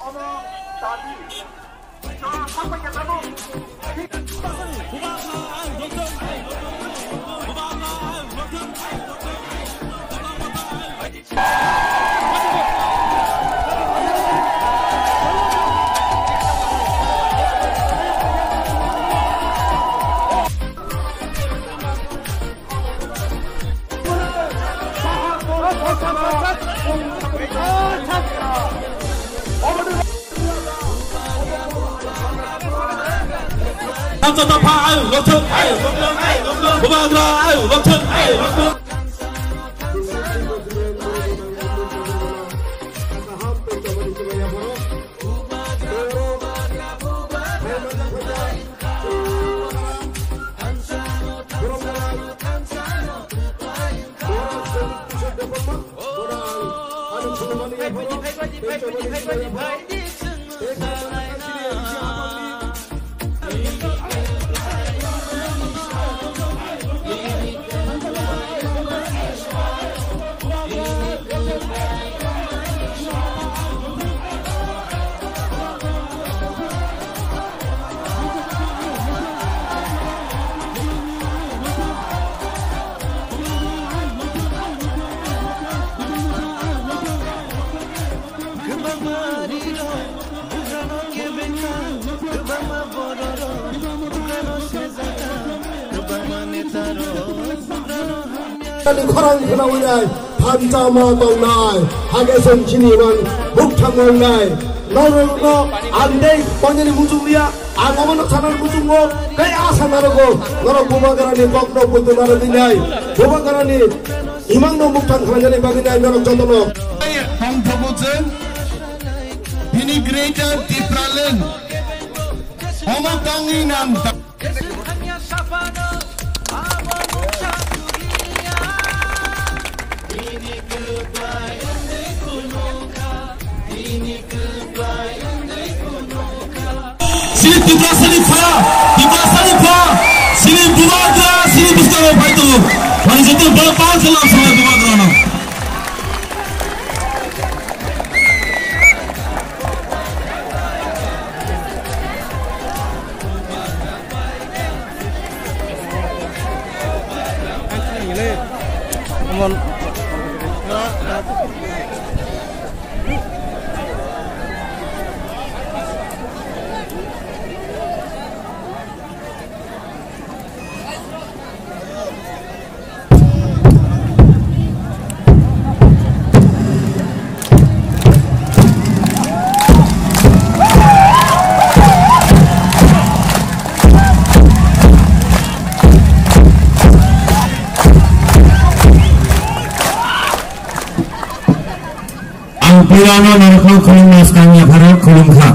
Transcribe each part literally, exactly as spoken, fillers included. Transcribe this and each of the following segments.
Cho ta pha ai ngọc thân ai ngọc thân ai ngọc thân của ba ra ai ngọc thân ai ngọc thân Korang kena wilayah pancama tongnai hageson chiniman buktangonai nono andai panjani mujunglia angomono sanar mujungo kaya asa narogo noro bumagarani bokno putu naro dinai bumagarani imang no buktan khanjani baginai noro jotono Hong Promotion Vinegrator Tipralen Omong tangi nam Sini Putra Salifah, Putra Salifah, sini Bumagra, sini Mustafa Faitu. Mari kita berpaling dalam semua Bumagra. Pirano narko kulum naskanya bharok kulum kha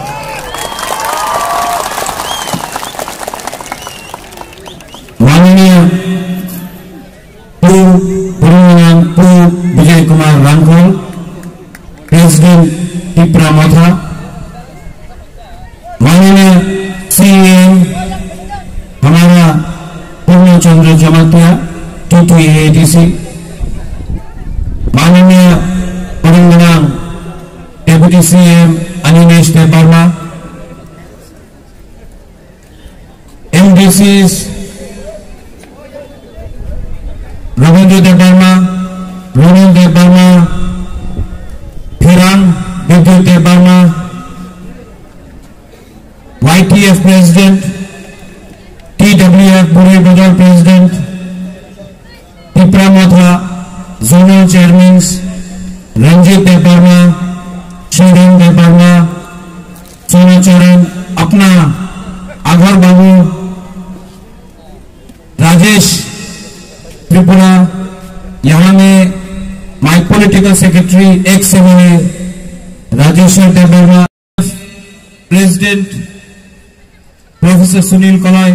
माननीय पू Vijay Kumar Hrangkhawl president Tipra Motha माननीय CM हमारा पूर्ण चंद्र जमातिया टू टू एटीसी माननीय Deputy C M Aninesh Debarma, M D Cs Ravindra Debarma, Ronald Debarma, Phiran Vidyut Debarma, Y T F President, T W F Buri Bazar President, Tipra Mathura Zonal Chairman, Ranjit Debarma, Shirin Debarma, Sona Charan, अपना आघर बाबू, राजेश त्रिपुरा, यहाँ में my political secretary ex MLA Rajeshwar Debbarma, president professor Sunil Kalai,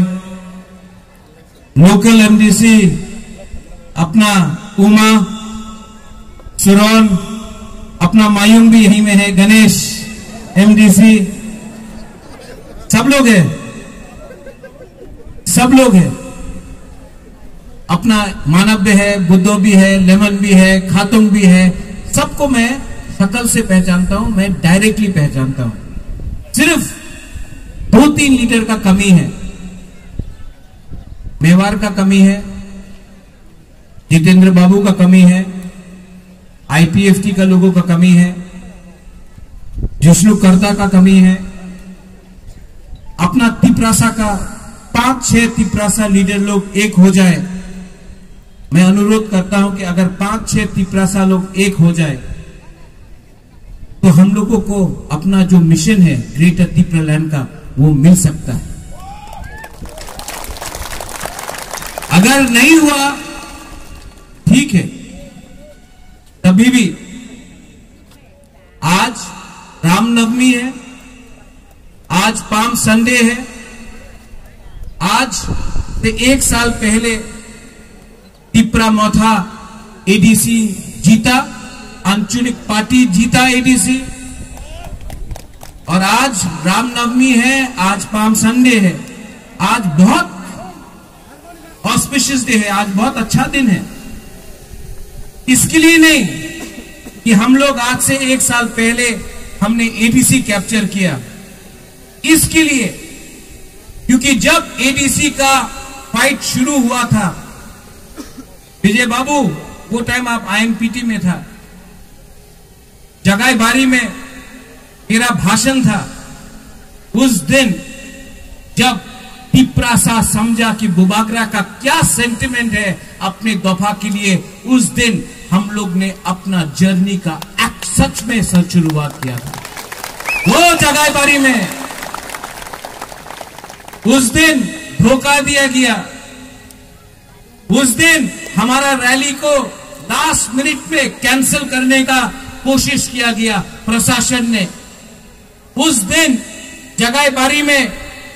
local MDC अपना उमा सुरन, अपना मायूम भी यहीं में है, गणेश एमडीसी, सब लोग हैं, सब लोग हैं। अपना मानव भी है, बुद्धो भी है, लेमन भी है, खातुंग भी है, सबको मैं शकल से पहचानता हूं, मैं डायरेक्टली पहचानता हूं। सिर्फ दो तीन लीडर का कमी है, मेवाड़ का कमी है, जितेंद्र बाबू का कमी है, आईपीएफटी का लोगों का कमी है, जिष्णु कर्ता का कमी है, अपना तिपरासा का पांच छह तिपरासा लीडर लोग एक हो जाए। मैं अनुरोध करता हूं कि अगर पांच छह तिपरासा लोग एक हो जाए तो हम लोगों को अपना जो मिशन है ग्रेटर तिपरालैंड का वो मिल सकता है। अगर नहीं हुआ ठीक है, तभी भी आज रामनवमी है, आज पाम संडे है, आज से एक साल पहले तिपरा मौथा एडीसी जीता, आंचलिक पार्टी जीता एडीसी, और आज रामनवमी है, आज पाम संडे है, आज बहुत ऑस्पिशियस डे है, आज बहुत अच्छा दिन है। इसके लिए नहीं कि हम लोग आज से एक साल पहले हमने एडीसी कैप्चर किया, इसके लिए क्योंकि जब एडीसी का फाइट शुरू हुआ था, विजय बाबू वो टाइम आप आईएनपीटी में था, जगाई बारी में मेरा भाषण था। उस दिन जब तिपरासा समझा कि बुबागरा का क्या सेंटिमेंट है अपने दफा के लिए, उस दिन हम लोग ने अपना जर्नी का एक सच में सच शुरुआत किया था। वो जगाई बारी में उस दिन धोखा दिया गया, उस दिन हमारा रैली को लास्ट मिनट में कैंसिल करने का कोशिश किया गया प्रशासन ने। उस दिन जगाई बारी में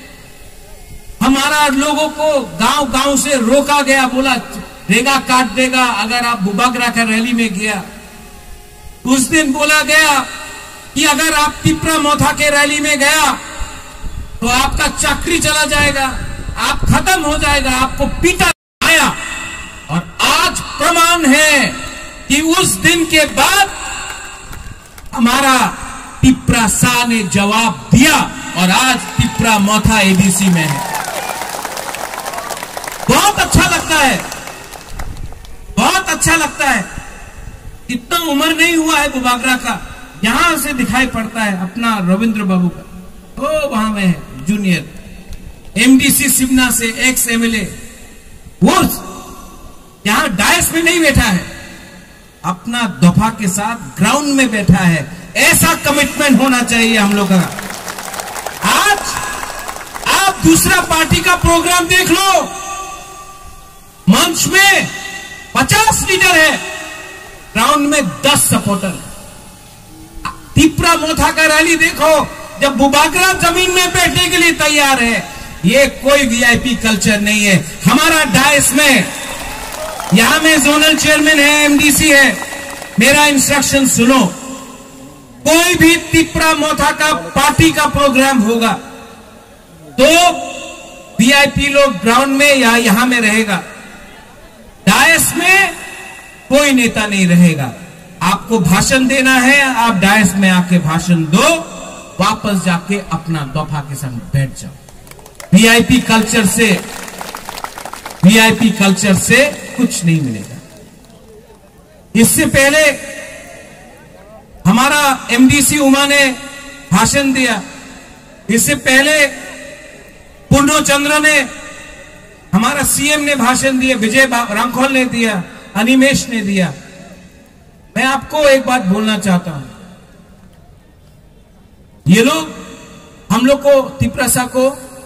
हमारा लोगों को गांव गांव से रोका गया, बोला रेगा काट देगा अगर आप बुबागरा का रैली में गया। उस दिन बोला गया कि अगर आप तिपरा मौथा के रैली में गया तो आपका चाकरी चला जाएगा, आप खत्म हो जाएगा, आपको पीटा आया। और आज प्रमाण है कि उस दिन के बाद हमारा तिपरासा ने जवाब दिया और आज तिपरा मौथा एडीसी में है। बहुत अच्छा लगता है, बहुत अच्छा लगता है। इतना उम्र नहीं हुआ है बुबागरा का, यहां से दिखाई पड़ता है अपना रविंद्र बाबू का, वो वहां में है जूनियर एमडीसी सिमना से एक्स एमएलए, वो यहां डायस में नहीं बैठा है, अपना दफा के साथ ग्राउंड में बैठा है। ऐसा कमिटमेंट होना चाहिए हम लोग का। आज आप दूसरा पार्टी का प्रोग्राम देख लो, मंच में पचास लीडर है, ग्राउंड में दस सपोर्टर। तिपरा मौथा का रैली देखो, जब बुबागरा जमीन में बैठने के लिए तैयार है, ये कोई वीआईपी कल्चर नहीं है। हमारा डायस में यहां में जोनल चेयरमैन है, एमडीसी है, मेरा इंस्ट्रक्शन सुनो। कोई भी तिपरा मौथा का पार्टी का प्रोग्राम होगा तो वीआईपी लोग ग्राउंड में या यहां में रहेगा, डायस में कोई नेता नहीं रहेगा। आपको भाषण देना है, आप डायस में आके भाषण दो, वापस जाके अपना दफा के संग बैठ जाओ। वीआईपी कल्चर से वीआईपी कल्चर से कुछ नहीं मिलेगा। इससे पहले हमारा एमडीसी उमा ने भाषण दिया, इससे पहले पूर्णचंद्र ने, हमारा सीएम ने भाषण दिया, विजय रामखोल ने दिया, अनिमेश ने दिया। मैं आपको एक बात बोलना चाहता हूं, ये लोग हम लोग को तिपरासा को,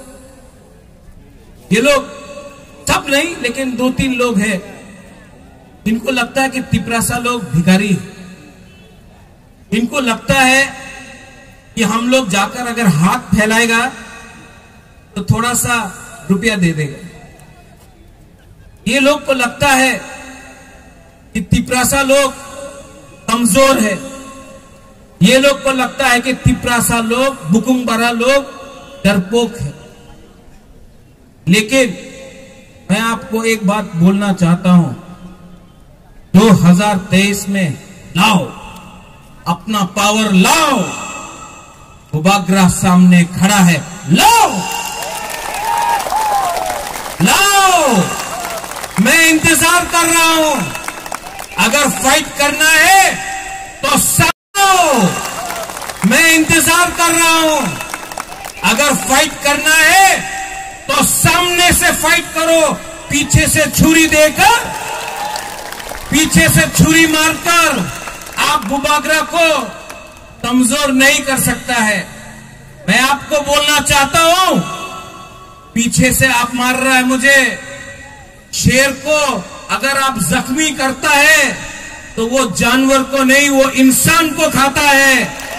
ये लोग सब नहीं लेकिन दो तीन लोग हैं इनको लगता है कि तिपरासा लोग भिखारी हैं। इनको लगता है कि हम लोग जाकर अगर हाथ फैलाएगा तो थोड़ा सा रुपया दे देगा। ये लोग को लगता है कि तिपरासा लोग कमजोर है। ये लोग को लगता है कि तिपरासा लोग, बुकुंगबरा लोग डरपोक है। लेकिन मैं आपको एक बात बोलना चाहता हूं, दो हज़ार तेईस में लाओ अपना पावर लाओ। बुबाग्रा सामने खड़ा है, लाओ लाओ। मैं इंतजार कर रहा हूं। अगर फाइट करना है तो साओ। मैं इंतजार कर रहा हूं। अगर फाइट करना है तो सामने से फाइट करो। पीछे से छुरी देकर, पीछे से छुरी मारकर आप बुबाग्रा को कमजोर नहीं कर सकता है। मैं आपको बोलना चाहता हूं, पीछे से आप मार रहा है मुझे। शेर को अगर आप जख्मी करता है तो वो जानवर को नहीं, वो इंसान को खाता है।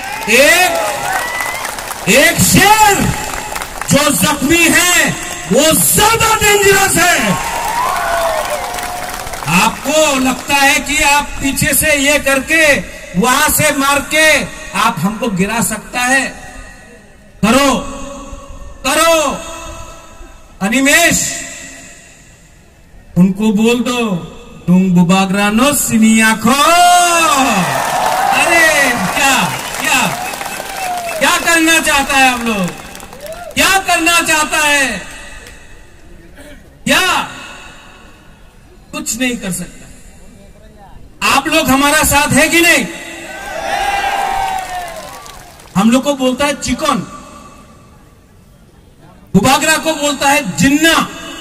एक एक शेर जो जख्मी है वो ज्यादा डेंजरस है। आपको लगता है कि आप पीछे से ये करके वहां से मार के आप हमको गिरा सकता है? करो करो। अनिमेश, उनको बोल दो तुम बुबाग्रानो सिनिया खो। अरे क्या क्या क्या करना चाहता है आप लोग? क्या करना चाहता है? क्या? कुछ नहीं कर सकता। आप लोग हमारा साथ है कि नहीं? हम लोग को बोलता है चिकन, बुबाग्रा को बोलता है जिन्ना।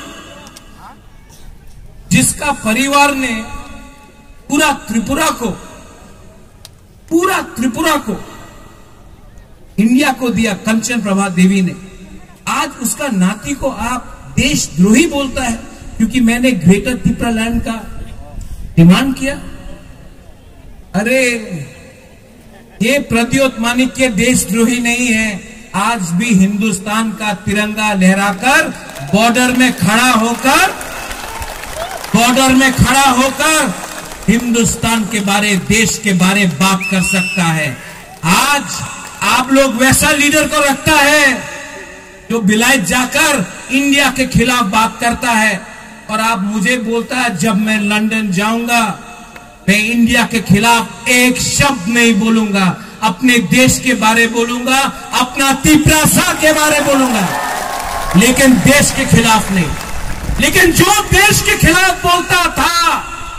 जिसका परिवार ने पूरा त्रिपुरा को पूरा त्रिपुरा को इंडिया को दिया, कंचन प्रभा देवी ने, आज उसका नाती को आप देशद्रोही बोलता है क्योंकि मैंने ग्रेटर त्रिपुरा लैंड का डिमांड किया। अरे ये प्रद्योत माणिक्य देशद्रोही नहीं है। आज भी हिंदुस्तान का तिरंगा लहराकर बॉर्डर में खड़ा होकर बॉर्डर में खड़ा होकर हिंदुस्तान के बारे, देश के बारे बात कर सकता है। आज आप लोग वैसा लीडर को रखता है जो विलायत जाकर इंडिया के खिलाफ बात करता है, और आप मुझे बोलता है जब मैं लंदन जाऊंगा मैं इंडिया के खिलाफ एक शब्द नहीं बोलूंगा, अपने देश के बारे बोलूंगा, अपना त्रिपुरा के बारे बोलूंगा, लेकिन देश के खिलाफ नहीं। लेकिन जो देश के खिलाफ बोलता था,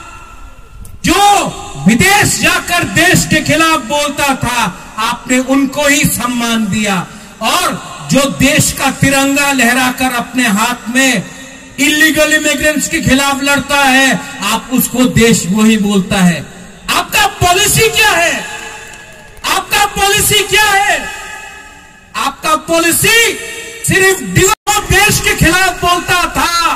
जो विदेश जाकर देश के खिलाफ बोलता था, आपने उनको ही सम्मान दिया। और जो देश का तिरंगा लहराकर अपने हाथ में इलीगल इमिग्रेंट्स के खिलाफ लड़ता है, आप उसको देशद्रोही बोलता है। आपका पॉलिसी क्या है? आपका पॉलिसी क्या है? आपका पॉलिसी सिर्फ देश के खिलाफ बोलता था।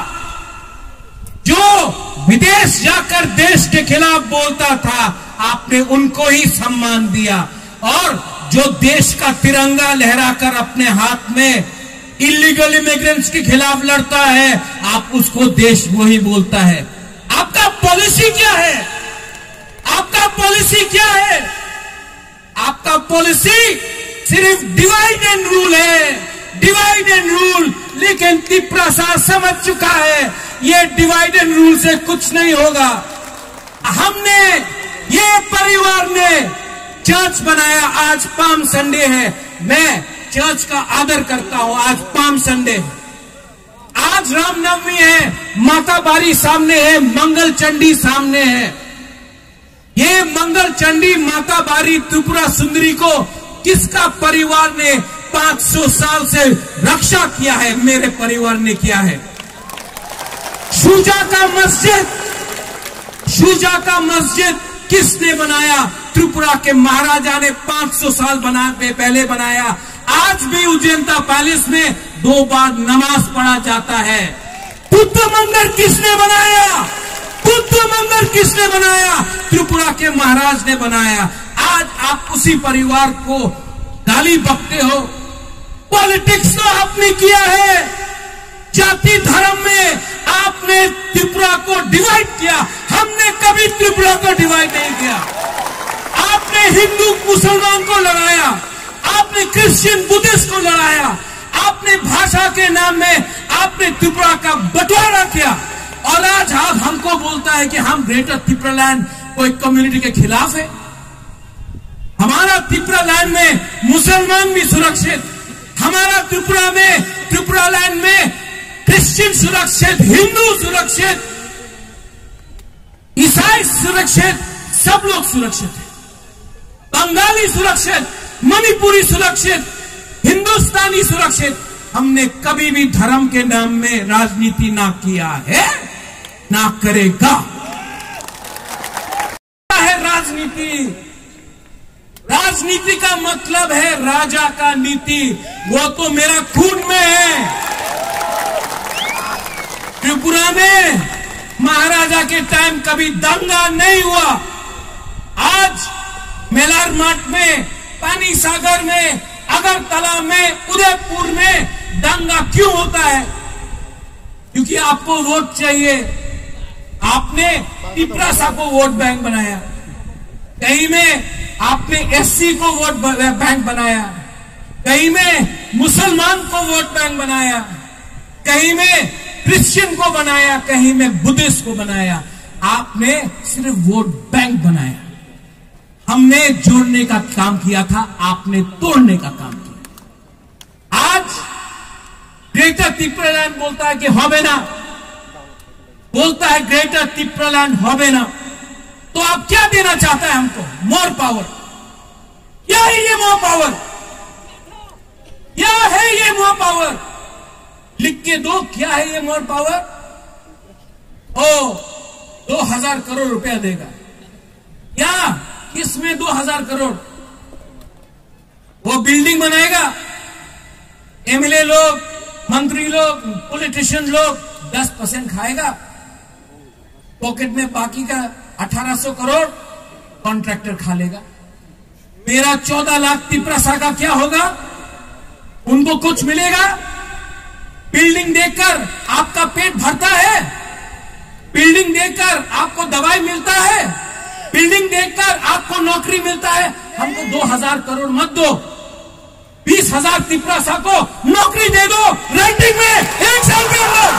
जो विदेश जाकर देश के खिलाफ बोलता था, आपने उनको ही सम्मान दिया। और जो देश का तिरंगा लहराकर अपने हाथ में इलीगल इमिग्रेंट्स के खिलाफ लड़ता है, आप उसको देशद्रोही बोलता है। आपका पॉलिसी क्या है? आपका पॉलिसी क्या है? आपका पॉलिसी सिर्फ डिवाइड एंड रूल है, डिवाइड एंड रूल। लेकिन त्रिपुरा समझ चुका है ये डिवाइड एंड रूल से कुछ नहीं होगा। हमने, ये परिवार ने चर्च बनाया। आज पाम संडे है, मैं चर्च का आदर करता हूं। आज पाम संडे है, आज रामनवमी है, माता बारी सामने है, मंगल चंडी सामने है। ये मंगल चंडी माता बारी त्रिपुरा सुंदरी को किसका परिवार ने पांच सौ साल से रक्षा किया है? मेरे परिवार ने किया है। शुजा का मस्जिद, शुजा का मस्जिद किसने बनाया? त्रिपुरा के महाराजा ने पांच सौ साल बना पहले बनाया। आज भी उज्जैनता पैलेस में दो बार नमाज पढ़ा जाता है। बुद्ध मंदिर किसने बनाया? बुद्ध मंदिर किसने बनाया? त्रिपुरा के महाराज ने बनाया। आज आप उसी परिवार को गाली बकते हो। पॉलिटिक्स तो आपने किया है, जाति धर्म में आपने त्रिपुरा को डिवाइड किया। हमने कभी त्रिपुरा को डिवाइड नहीं किया। आपने हिंदू मुसलमान को लड़ाया, आपने क्रिश्चियन बुद्धिस्ट को लड़ाया, आपने भाषा के नाम में आपने त्रिपुरा का बंटवारा किया। और आज आप हमको बोलता है कि हम ग्रेटर त्रिपुरा लैंड कोई कम्युनिटी के खिलाफ है। हमारा त्रिपुरा लैंड में मुसलमान भी सुरक्षित, हमारा त्रिपुरा में त्रिपुरा लैंड में क्रिश्चियन सुरक्षित, हिंदू सुरक्षित, ईसाई सुरक्षित, सब लोग सुरक्षित हैं। बंगाली सुरक्षित, मणिपुरी सुरक्षित, हिंदुस्तानी सुरक्षित। हमने कभी भी धर्म के नाम में राजनीति ना किया है, ना करेगा। क्या है राजनीति? राजनीति का मतलब है राजा का नीति, वो तो मेरा खून में है। त्रिपुरा में महाराजा के टाइम कभी दंगा नहीं हुआ। आज मेलार मठ में, पानी सागर में, अगरतला में, उदयपुर में दंगा क्यों होता है? क्योंकि आपको वोट चाहिए। आपने तिपरासा को वोट बैंक बनाया, कहीं में आपने एससी को वोट बैंक बनाया, कहीं में मुसलमान को वोट बैंक बनाया, कहीं में क्रिश्चियन को बनाया, कहीं में बुद्धिस्ट को बनाया। आपने सिर्फ वोट बैंक बनाया। हमने जोड़ने का काम किया था, आपने तोड़ने का काम किया। आज ग्रेटर त्रिपुरा लैंड बोलता है कि होबे ना, बोलता है ग्रेटर त्रिपुरा लैंड होबे ना। तो आप क्या देना चाहता है हमको? More power. क्या है ये मोर पावर? क्या है ये मोर पावर? लिख के दो, क्या है ये मोर पावर? ओ, दो हजार करोड़ रुपया देगा। क्या? किसमें दो हजार करोड़? वो बिल्डिंग बनाएगा, एमएलए लोग, मंत्री लोग, पॉलिटिशियन लोग दस परसेंट खाएगा, पॉकेट में बाकी का अठारह सौ करोड़ कॉन्ट्रैक्टर खा लेगा। मेरा चौदह लाख तिपरासा का क्या होगा? उनको कुछ मिलेगा? बिल्डिंग देखकर आपका पेट भरता है? बिल्डिंग देखकर आपको दवाई मिलता है? बिल्डिंग देखकर आपको नौकरी मिलता है? हमको दो हजार करोड़ मत दो, बीस हजार तिपरासा को नौकरी दे दो राइटिंग में, एक साल के अंदर।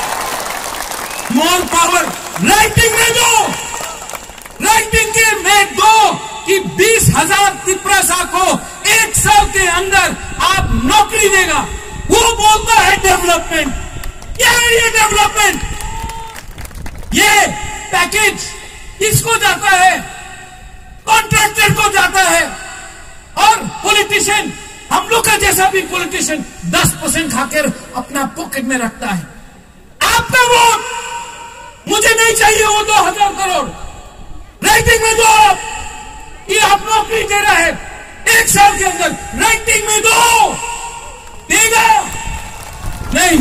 मोर पावर राइटिंग में दो, राइटिंग के में दो कि बीस हजार तिपरासा को एक साल के अंदर आप नौकरी देगा। वो बोलता है डेवलपमेंट। क्या है ये डेवलपमेंट? ये पैकेज किसको जाता है? कॉन्ट्रैक्टर को जाता है। और पॉलिटिशियन, हम लोग का जैसा भी पॉलिटिशियन दस परसेंट खाकर अपना पॉकेट में रखता है। आपका वोट मुझे नहीं चाहिए, वो दो हजार करोड़ राइटिंग में दो कि आप नौकरी दे रहा है एक साल के अंदर, राइटिंग में दो। देगा? नहीं,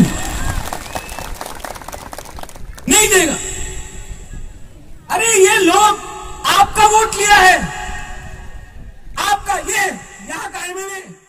नहीं देगा। अरे ये लोग आपका वोट लिया है, आपका ये यहां का एमएलए